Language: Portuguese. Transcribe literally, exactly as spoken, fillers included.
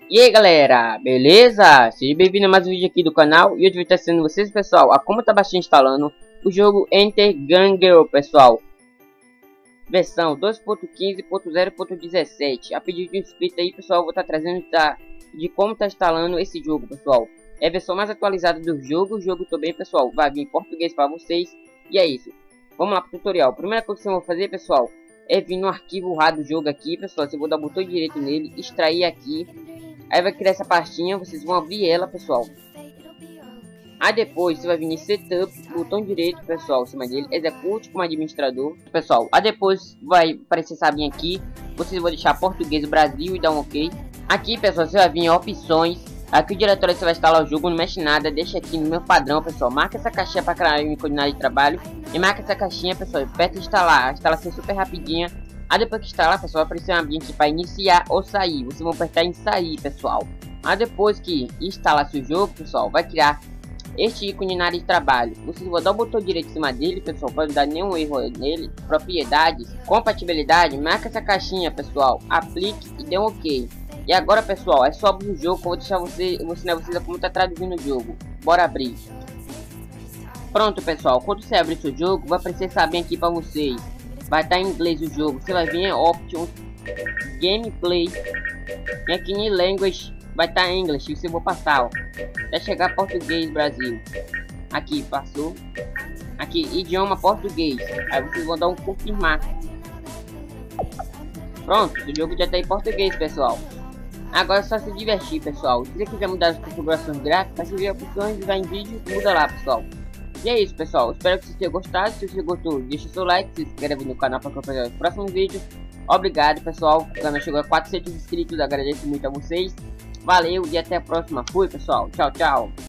E aí galera, beleza? Seja bem-vindo a mais um vídeo aqui do canal. E hoje eu vou estar ensinando vocês, pessoal, a como tá baixando instalando o jogo Enter Gun, pessoal, versão dois ponto quinze ponto zero ponto dezessete. A pedido de inscrito aí, pessoal, eu vou estar trazendo tá, de como tá instalando esse jogo, pessoal. É a versão mais atualizada do jogo. O jogo também, pessoal, vai vir em português para vocês. E é isso. Vamos lá pro tutorial. A primeira coisa que vocês vão fazer, pessoal, é vir no arquivo R A R do jogo aqui, pessoal. Você vai dar o botão direito nele, extrair aqui. Aí vai criar essa pastinha, vocês vão abrir ela, pessoal. Aí depois você vai vir em Setup, botão direito, pessoal, em cima dele, execute como administrador, pessoal. Aí depois vai aparecer essa abinha aqui, vocês vão deixar português do Brasil e dar um ok. Aqui, pessoal, você vai vir em opções. Aqui o diretório você vai instalar o jogo, não mexe nada, deixa aqui no meu padrão, pessoal. Marca essa caixinha para criar um coordenada de trabalho e marca essa caixinha, pessoal, aperta instalar. A instalação é super rapidinha. Aí depois que instalar, pessoal, vai aparecer um ambiente para iniciar ou sair. Vocês vão apertar em sair, pessoal. Aí depois que instalar seu jogo, pessoal, vai criar este ícone na área de trabalho. Vocês vão dar o botão direito em cima dele, pessoal, para não dar nenhum erro nele. Propriedades, compatibilidade, marca essa caixinha, pessoal, aplique e dê um ok. E agora, pessoal, é só abrir o jogo que eu vou deixar você, eu vou ensinar vocês a como tá traduzindo o jogo. Bora abrir. Pronto, pessoal, quando você abrir seu jogo, vai aparecer essa abinha aqui para vocês. Vai estar em inglês o jogo, você vai vir em Options, Gameplay, e aqui em Language vai estar em English, você vou passar, ó, até chegar português Brasil. Aqui, passou. Aqui, idioma português, aí vocês vão dar um confirmar. Pronto, o jogo já está em português, pessoal. Agora é só se divertir, pessoal. Se você quiser mudar as configurações gráficas, você vê opções e vai em vídeo, muda lá, pessoal. E é isso, pessoal, espero que vocês tenham gostado. Se você gostou, deixa seu like, se inscreve no canal para acompanhar os próximos vídeos. Obrigado, pessoal, o canal chegou a quatrocentos inscritos, agradeço muito a vocês. Valeu e até a próxima, fui, pessoal, tchau, tchau.